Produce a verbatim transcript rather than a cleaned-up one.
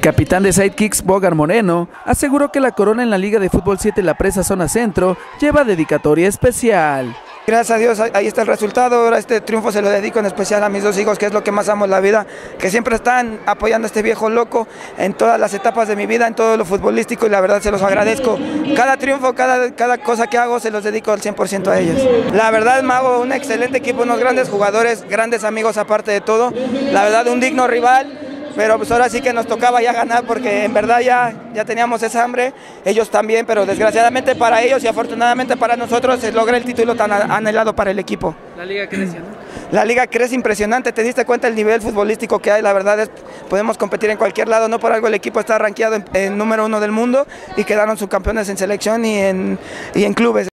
El capitán de Sidekicks, Bogar Moreno, aseguró que la corona en la Liga de Fútbol siete La Presa Zona Centro lleva dedicatoria especial. Gracias a Dios, ahí está el resultado. Ahora este triunfo se lo dedico en especial a mis dos hijos, que es lo que más amo en la vida, que siempre están apoyando a este viejo loco en todas las etapas de mi vida, en todo lo futbolístico, y la verdad se los agradezco. Cada triunfo, cada, cada cosa que hago, se los dedico al cien por ciento a ellos. La verdad me hago un excelente equipo, unos grandes jugadores, grandes amigos aparte de todo. La verdad un digno rival. Pero pues ahora sí que nos tocaba ya ganar, porque en verdad ya, ya teníamos esa hambre, ellos también, pero desgraciadamente para ellos y afortunadamente para nosotros se logra el título tan anhelado para el equipo. La liga crece, ¿no? La liga crece impresionante, te diste cuenta el nivel futbolístico que hay, la verdad es podemos competir en cualquier lado, no por algo el equipo está rankeado en, en número uno del mundo y quedaron subcampeones en selección y en, y en clubes.